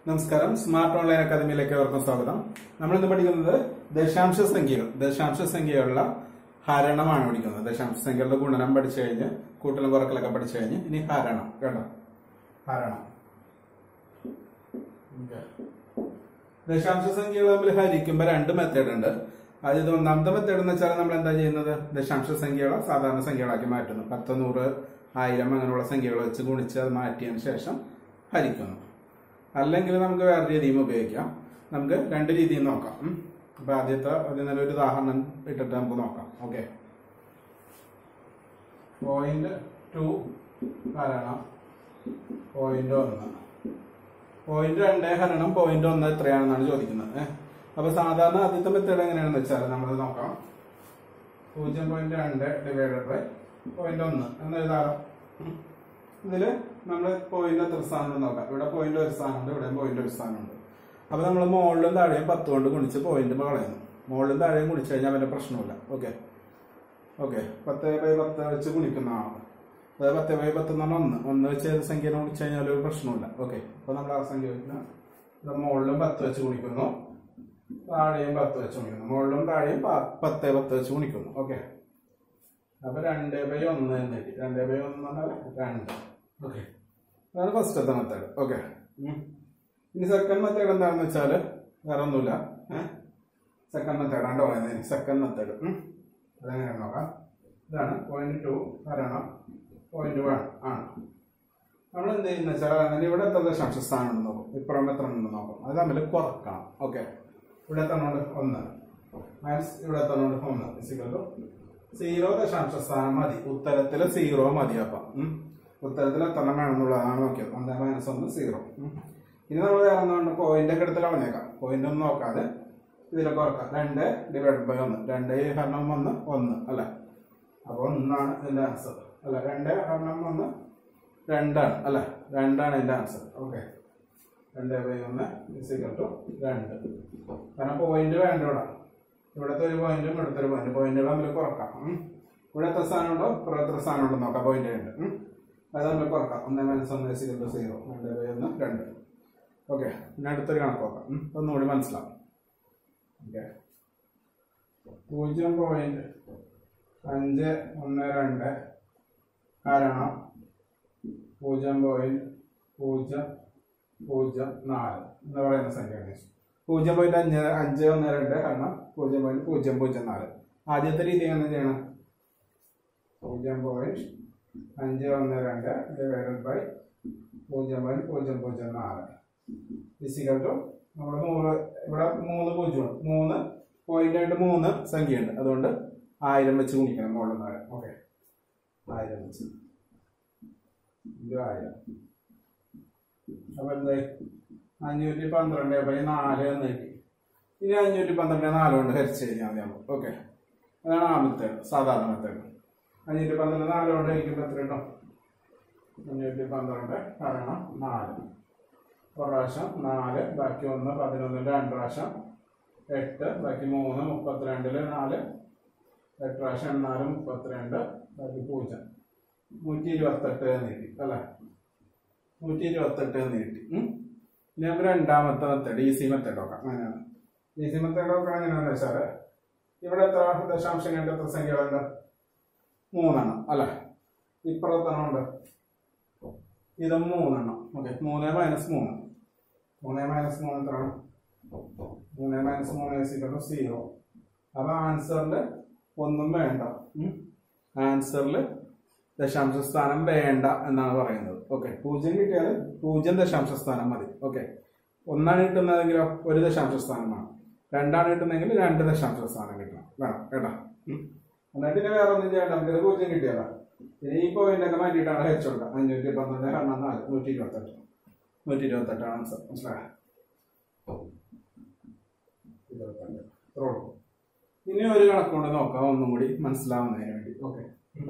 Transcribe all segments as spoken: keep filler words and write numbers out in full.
നമസ്കാരം. Smart online അക്കാദമിയിലേക്ക് അവർക്കും സ്വാഗതം. നമ്മൾ ഇന്ന് പഠിക്കുന്നത് ദശാംശ സംഖ്യകൾ ദശാംശ സംഖ്യകളുടെ ഹരണമാണ് പഠിക്കുന്നത്. ദശാംശ സംഖ്യകളുടെ ഗുണനം പഠിച്ചു കഴിഞ്ഞ് കൂട്ടലും കുറക്കലൊക്കെ പഠിച്ചു കഴിഞ്ഞ് ഇനി ഹരണം കേട്ടോ. ഹരണം ദശാംശ സംഖ്യകൾ തമ്മിൽ ഹരിക്കുമ്പോൾ രണ്ട് മെത്തേഡ് ഉണ്ട്. അതായത് ഒന്നാമത്തെ മെത്തേഡ് എന്ന് വെച്ചാൽ നമ്മൾ എന്താ ചെയ്യുന്നത്, ദശാംശ സംഖ്യകളെ സാധാരണ സംഖ്യകളാക്കി മാറ്റുന്നു. പത്ത്, നൂറ്, ആയിരം അങ്ങനെയുള്ള സംഖ്യകൾ വെച്ച് ഗുണിച്ച് അത് മാറ്റിയതിന് ശേഷം ഹരിക്കുന്നു. അല്ലെങ്കിൽ നമുക്ക് വേറെ രീതിയും ഉപയോഗിക്കാം. നമുക്ക് രണ്ട് രീതിയും നോക്കാം. അപ്പൊ ആദ്യത്തെ അതിന് ഒരു ഉദാഹരണം ഇട്ടിട്ട് നമുക്ക് നോക്കാം. ഓക്കെ, പോയിന്റ് ടു ഹരണം പോയിന്റ് ഒന്ന്, പോയിന്റ് രണ്ട് ഹരണം പോയിന്റ് ഒന്ന് എത്രയാണെന്നാണ് ചോദിക്കുന്നത്. ഏഹ് അപ്പൊ സാധാരണ ആദ്യത്തെ മെത്തേഡ് എങ്ങനെയാണെന്ന് വെച്ചാൽ നമ്മൾ നോക്കാം. പൂജ്യം പോയിന്റ് രണ്ട് ഡിവൈഡഡ് ബൈ പോയിന്റ് ഒന്ന് എന്ന് എഴുതാറോ. ഇതില് നമ്മള് പോയിന്റ് എത്ര സ്ഥാനം നോക്കാം. ഇവിടെ പോയിന്റ് ഒരു സ്ഥാനമുണ്ട്, ഇവിടെ പോയിന്റ് ഒരു സ്ഥാനമുണ്ട്. അപ്പൊ നമ്മൾ മുകളിലും താഴെയും പത്ത് കൊണ്ട് ഗുണിച്ച് പോയിന്റ് കളയുന്നു. മുകളിലും താഴെയും ഗുണിച്ചു കഴിഞ്ഞാൽ അവന്റെ പ്രശ്നമില്ല. ഓക്കെ ഓക്കെ പത്ത് ബൈ പത്ത് വെച്ച് ഗുണിക്കുന്നതാണ്. അതായത് പത്ത് ബൈ പത്ത് എന്ന് പറഞ്ഞാൽ ഒന്ന് ഒന്ന് വെച്ച് ഏത് സംഖ്യനെ ഗുണിച്ചു കഴിഞ്ഞാൽ ഒരു പ്രശ്നമില്ല. ഓക്കെ, അപ്പൊ നമ്മൾ ആ സംഖ്യ ഇവിടെ മുകളിലും പത്ത് വെച്ച് ഗുണിക്കുന്നു, താഴെയും പത്ത് വെച്ച് ഗുണിക്കുന്നു. മുകളിലും താഴെയും പത്ത് പത്ത് വെച്ച് ഗുണിക്കുന്നു. ഓക്കെ, അപ്പൊ രണ്ട് ബൈ ഒന്ന് എന്ന് കിട്ടി. രണ്ട് ബൈ ഒന്ന് എന്ന് പറഞ്ഞാൽ രണ്ട്. ഓക്കെ, അതാണ് ഫസ്റ്റത്തെ മെത്തേഡ്. ഓക്കെ, ഇനി സെക്കൻഡ് മെത്തേഡ് എന്താണെന്ന് വെച്ചാൽ വേറെ ഒന്നുമില്ല. സെക്കൻഡ് മെത്തേഡ് ആണ്ടോ പറയുന്നത്. സെക്കൻഡ് മെത്തേഡ് അതെങ്ങനെയാണ് നോക്കാം. ഇതാണ് പോയിന്റ് ടു ഹരണം പോയിന്റ് വൺ ആണ്. നമ്മൾ എന്ത് ചെയ്യുന്ന വെച്ചാൽ അങ്ങനെ ഇവിടെ എത്ര ദശാംശ സ്ഥാനം ഉണ്ടെന്ന് നോക്കും, ഇപ്പുറം എത്ര ഉണ്ടെന്ന് നോക്കും. അത് തമ്മിൽ കുറക്കണം. ഓക്കെ, ഇവിടെ എത്രണ്ട് ഒന്ന് മൈനസ് ഇവിടെ എത്രണ്ട് ഒന്ന് ഇസിക്കല്ലോ സീറോ ദശാംശ സ്ഥാനം മതി. ഉത്തരത്തില് സീറോ മതി. അപ്പം ഉത്തരത്തിൽ എത്ര വേണമെന്നുള്ളതാണ് നോക്കിയത്. ഒന്ന് മൈനസ് ഒന്ന് സീറോ. ഇനി നമ്മൾ വേറെ ഒന്നുകൊണ്ട് പോയിന്റ് ഒക്കെ എടുത്ത് കളഞ്ഞേക്കാം. പോയിന്റ് ഒന്നും നോക്കാതെ ഇതിലെ കുറക്കാം. രണ്ട് ഡിവൈഡ് ബൈ ഒന്ന്, രണ്ട് ഹരണം ഒന്ന് ഒന്ന് അല്ല. അപ്പൊ ഒന്നാണ് ഇതിന്റെ ആൻസർ അല്ല. രണ്ട് ഹരണം ഒന്ന് രണ്ടാണ് അല്ല, രണ്ടാണ് ഇതിന്റെ ആൻസർ. ഓക്കെ, രണ്ട് ബൈ ഒന്ന് ഇസിക്കൽ ടു രണ്ട്. കാരണം പോയിന്റ് വേണ്ട ഇവിടെ. ഇവിടുത്തെ ഒരു പോയിന്റും ഇവിടുത്തെ ഒരു പോയിന്റ് പോയിന്റുകൾ തമ്മിൽ കുറക്കാം. ഇവിടെ എത്ര സ്ഥാനം ഉണ്ടോ ഇവിടെ എത്ര സ്ഥാനം ഉണ്ടോ നോക്കാം. പോയിന്റ് ഉണ്ട്, അത് തമ്മിൽ കുറക്കാം. ഒന്ന് മൈനസ് ഒന്ന് സീറോ സീറോ രണ്ട് ബൈ ഒന്ന് രണ്ട്. ഓക്കെ, പിന്നെ അടുത്തൊരു കണക്ക് നോക്കാം, ഒന്നുകൂടി മനസ്സിലാവും. ഓക്കെ, പൂജ്യം പോയിന്റ് അഞ്ച് ഒന്ന് രണ്ട് ഹരണം പൂജ്യം പോയിന്റ് പൂജ്യം പൂജ്യം നാല് എന്ന് പറയുന്ന സംഖ്യയാണ്. പൂജ്യം പോയിന്റ് അഞ്ച് അഞ്ച് ഒന്ന് രണ്ട് കാരണം പൂജ്യം പോയിന്റ് പൂജ്യം പൂജ്യം നാല്. ആദ്യത്തെ രീതി എങ്ങനെ ചെയ്യണം? പൂജ്യം പോയിന്റ് അഞ്ച് ഒന്ന് രണ്ട് ഡിവൈഡഡ് ബൈ പൂജ്യം പോയിന്റ് പൂജ്യം പൂജ്യം നാല് ഇസിക്കൽ ടു നമ്മുടെ നൂറ്. ഇവിടെ മൂന്ന് പൂജ്യം മൂന്ന് പോയിന്റ് ആയിട്ട് മൂന്ന് സംഖ്യയുണ്ട്, അതുകൊണ്ട് ആയിരം വെച്ച് ഗുണിക്കണം മുകളിൽ നാല്. ഓക്കെ, ആയിരം വെച്ച് ആയിരം. അപ്പൊ എന്തായി? അഞ്ഞൂറ്റി പന്ത്രണ്ട് ബൈ നാല് എന്ന് കിട്ടി. ഇനി അഞ്ഞൂറ്റി പന്ത്രണ്ട് നാല് കൊണ്ട് ഹരിച്ചു കഴിഞ്ഞാൽ മതി. ഓക്കെ, അതാണ് ആ മെത്തേഡ്, സാധാരണ മെത്തേഡ്. അഞ്ഞൂറ്റി പന്ത്രണ്ട് നാല് കൊണ്ട് ഹരിക്കുമ്പോൾ എത്ര കിട്ടും? അഞ്ഞൂറ്റി പന്ത്രണ്ട് ഹരണം നാല്. ഒരു പ്രാവശ്യം നാല്, ബാക്കി ഒന്ന് പതിനൊന്നിന്റെ രണ്ട് പ്രാവശ്യം എട്ട്, ബാക്കി മൂന്ന് മുപ്പത്തിരണ്ടില് നാല്, എട്ട് പ്രാവശ്യം നാല് മുപ്പത്തിരണ്ട്, ബാക്കി പൂജ്യം. നൂറ്റി ഇരുപത്തെട്ട് എന്ന് കിട്ടി അല്ലെ. നൂറ്റി ഇരുപത്തെട്ട് എന്ന് കിട്ടി. ഇനി നമുക്ക് രണ്ടാമത്തെ മെത്തേഡ് ഈസി മെത്തേഡ് നോക്കാം. അങ്ങനെയാണ് ഈസി മെത്തേഡ് നോക്കാം. എങ്ങനെയാണെന്ന് വെച്ചാല് ഇവിടെ എത്ര ദശാംശം കണ്ട് എത്ര സംഖ്യകളുണ്ട്? മൂന്നെണ്ണം അല്ലെ. ഇപ്പുറത്തെണ്ണം ഉണ്ട്, ഇതും മൂന്നെണ്ണം. ഓക്കെ, മൂന്ന് മൈനസ് മൂന്ന് മൂന്ന് മൈനസ് മൂന്ന് എത്രയാണ്? മൂന്ന് മൈനസ് മൂന്ന് സീറോ. അപ്പൊ ആൻസറില് ഒന്നും വേണ്ട. ആൻസറില് ദശാംശ സ്ഥാനം വേണ്ട എന്നാണ് പറയുന്നത്. ഓക്കെ, പൂജ്യം കിട്ടിയാൽ പൂജ്യം ദശാംശ സ്ഥാനം മതി. ഓക്കെ, ഒന്നാണ് കിട്ടുന്നതെങ്കിലോ ഒരു ദശാംശ സ്ഥാനമാണ്. രണ്ടാണ് കിട്ടുന്നതെങ്കിൽ രണ്ട് ദശാംശ സ്ഥാനം കിട്ടണം വേണം കേട്ടോ. എന്നിട്ട് പിന്നെ വേറെ ഒന്നും ചെയ്യണ്ട, നമുക്കിത് പൂജ്യം കിട്ടിയല്ല. പിന്നെ ഈ പോയിന്റ് ഒക്കെ മാറ്റിയിട്ടാണ് ഹരിച്ചോണ്ട. അഞ്ഞൂറ്റി പന്ത്രണ്ട് ഹരണം നാല് നൂറ്റി ഇരുപത്തെട്ട് നൂറ്റി ഇരുപത്തെട്ടാണ് ആൻസർ. മനസ്സിലായോ? ഇരുപത്തെട്ട്. ഇനി ഒരു കണക്കുകൊണ്ട് നോക്കാം, ഒന്നും കൂടി മനസ്സിലാവുന്നതിന് വേണ്ടി. ഓക്കെ,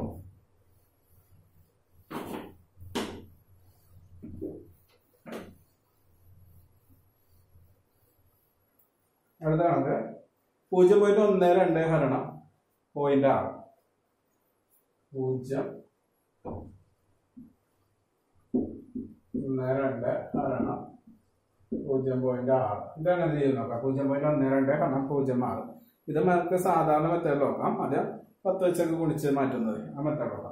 അടുത്ത കണക്ക് പൂജ്യം പോയിന്റ് ഒന്ന് രണ്ട് ഹരണം പോയിന്റ് ആറ്. പൂജ്യം ഒന്ന് രണ്ട് ഹരണം പൂജ്യം പോയിന്റ് ആറ്. ഇതെങ്ങനെ ചെയ്ത് നോക്കാം? പൂജ്യം പോയിന്റ് ഒന്ന് രണ്ട് കാരണം പൂജ്യം ആറ്. ഇത് നമുക്ക് സാധാരണ മെത്തേഡ് നോക്കാം. അത് പത്ത് വെച്ചൊക്കെ ഗുണിച്ച് മാറ്റുന്നത്. ആ മെത്തേഡ് നോക്കാം.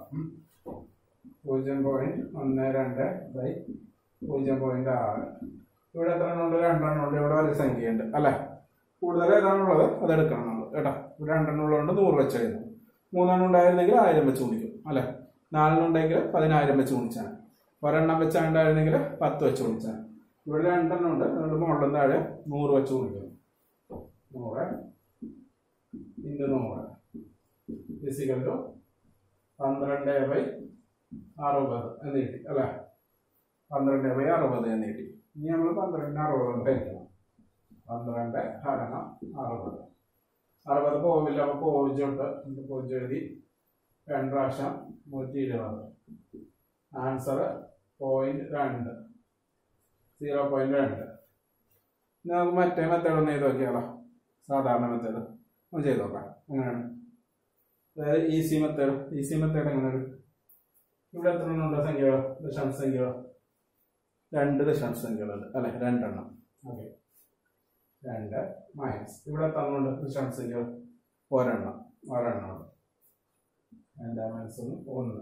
പൂജ്യം പോയിന്റ് ഒന്ന് രണ്ട് ബൈ പൂജ്യം പോയിന്റ് ആറ്. ഇവിടെ എത്ര എണ്ണം ഉണ്ട്? രണ്ടെണ്ണം ഉണ്ട്. ഇവിടെ ഒരു സംഖ്യ ഉണ്ട് അല്ലെ? കൂടുതൽ ഏതാണുള്ളത് അത് എടുക്കണം നമ്മൾ കേട്ടോ. ഇവിടെ രണ്ടെണ്ണം ഉള്ളതുകൊണ്ട് നൂറ് വെച്ച് എഴുതും. മൂന്നെണ്ണം ഉണ്ടായിരുന്നെങ്കിൽ ആയിരം വെച്ച് ഗുണിക്കും അല്ലെ? നാലെണ്ണം ഉണ്ടെങ്കിൽ പതിനായിരം വെച്ച് ഗുണിച്ചാണ്. ഒരെണ്ണം വെച്ചാണ്ടായിരുന്നെങ്കിൽ പത്ത് വെച്ച് ഗുണിച്ചാണ്. ഇവിടെ രണ്ടെണ്ണം ഉണ്ട്, അതുകൊണ്ട് മുകളിലും താഴെ നൂറ് വെച്ച് ഗുണിക്കും. നൂറ് ഇൻറ്റു നൂറ് ഫിസിക്കൽ ടു പന്ത്രണ്ട് ബൈ അറുപത് എന്ന് കിട്ടി അല്ലെ? പന്ത്രണ്ട് ബൈ അറുപത് എന്ന് കിട്ടി. ഇനി നമ്മൾ പന്ത്രണ്ടിന് അറുപത് കൊണ്ട് കഴിക്കണം. പന്ത്രണ്ട് ഹരണം അറുപത്. അറുപത് പോവില്ല, അപ്പൊ പൂജ്യം ഉണ്ട്. പൂജ്യം എഴുതി രണ്ട് പ്രാവശ്യം നൂറ്റി ഇരുപത്. ആൻസർ പോയിന്റ് രണ്ട് സീറോ പോയിന്റ് രണ്ട്. നമുക്ക് മറ്റേ മെത്തേഡ് ഒന്ന് ചെയ്ത് നോക്കിയാലോ? സാധാരണ മെത്തേഡ് ഒന്ന് ചെയ്ത് നോക്കാം. എങ്ങനെയാണ്? അതായത് ഈസി മെത്തേഡ്. ഈസി മെത്തേഡ് എങ്ങനെയാണ്? ഇവിടെ എത്ര എണ്ണം ഉണ്ടോ സംഖ്യകളോ? ദശാംശ സംഖ്യകളോ? രണ്ട് ദശാംശ സംഖ്യകളുണ്ട് അല്ലെ? രണ്ടെണ്ണം. ഓക്കെ, രണ്ട് മൈനസ് ഇവിടെ എത്ര എണ്ണം ഉണ്ട് ദശാംശ സംഖ്യകൾ? ഒരെണ്ണം. ഒരെണ്ണം ഉണ്ട്. രണ്ട് മൈനസ് ഒന്ന് ഒന്ന്.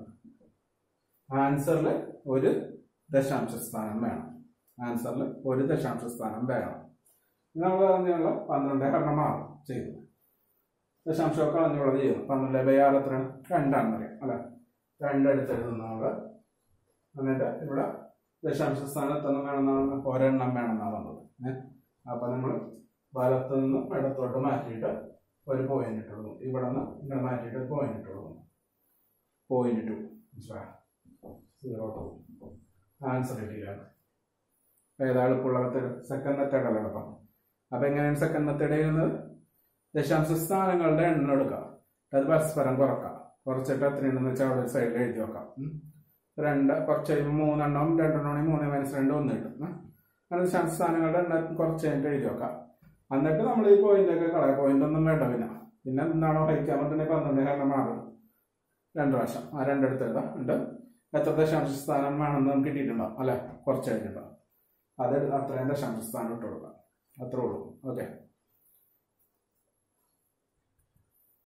ആൻസറിൽ ഒരു ദശാംശ സ്ഥാനം വേണം. ആൻസറിൽ ഒരു ദശാംശ സ്ഥാനം വേണം. നമ്മൾ പറഞ്ഞുള്ള പന്ത്രണ്ട് ഹരണം ആറ് ചെയ്തു. ദശാംശമൊക്കെ കളഞ്ഞുള്ളത് ചെയ്യുന്നു. പന്ത്രണ്ട് ബൈ ആറ് എത്രയാണ്? രണ്ടാണെന്ന് അറിയാം അല്ലെ? രണ്ടെടുത്ത് എഴുതുന്നു നമ്മൾ. എന്നിട്ട് ഇവിടെ ദശാംശ സ്ഥാനം എത്ര വേണമെന്നാണ്? ഒരെണ്ണം വേണമെന്നാണ് വന്നത്. ഏഹ് അപ്പൊ നമ്മൾ വലത്ത് നിന്ന് ഇടത്തോട്ട് മാറ്റിയിട്ട് ഒരു പോയിന്റ് ഇട്ട് കൊടുക്കും. ഇവിടെ നിന്ന് ഇവിടെ മാറ്റിയിട്ട് ഒരു പോയിന്റ് ഇട്ട് കൊടുക്കും. Point two zero two. Answer കിട്ടിയില്ല. ഏതാ എളുപ്പമുള്ള മെത്തേഡ്? സെക്കൻഡ് മെത്തേഡ് അല്ല എളുപ്പം. അപ്പൊ എങ്ങനെയാണ് സെക്കൻഡ് മെത്തേഡ് ചെയ്യുന്നത്? ദശാംശ സ്ഥാനങ്ങളുടെ എണ്ണം എടുക്കുക, അത് പരസ്പരം കുറക്കാം. കുറച്ചിട്ട് എത്രയുണ്ടെന്ന് വെച്ചാൽ അവിടെ സൈഡിൽ എഴുതി വെക്കാം. രണ്ട് കുറച്ച് കഴിയുമ്പോൾ മൂന്നെണ്ണം രണ്ടെണ്ണം മൂന്ന് മൈനസ് രണ്ട് ഒന്ന് കിട്ടും. അങ്ങനെ ദശാംശ സ്ഥാനങ്ങളുടെ എണ്ണം കുറച്ച് കഴിഞ്ഞിട്ട് എഴുതി വെക്കാം. എന്നിട്ട് നമ്മൾ ഈ പോയിന്റ് ഒക്കെ കളയാം. പോയിന്റ് ഒന്നും വേണ്ട. പിന്നെ പിന്നെ എന്താണോ കഴിക്കാൻ പറ്റുന്നത് പന്ത്രണ്ട് കാരണം മാറും. രണ്ട് പ്രാവശ്യം ആ രണ്ടെടുത്ത് എഴുതാം. ഉണ്ട് എത്ര ദശാംശ സ്ഥാനം വേണമെന്ന് നമുക്ക് കിട്ടിയിട്ടുണ്ടാവും അല്ലെ? കുറച്ച് കഴിഞ്ഞിട്ടുണ്ടാവും. അത് അത്രയും ദശാംശ സ്ഥാനം ഇട്ട് കൊടുക്കാം. അത്രേ ഉള്ളൂ. ഓക്കെ.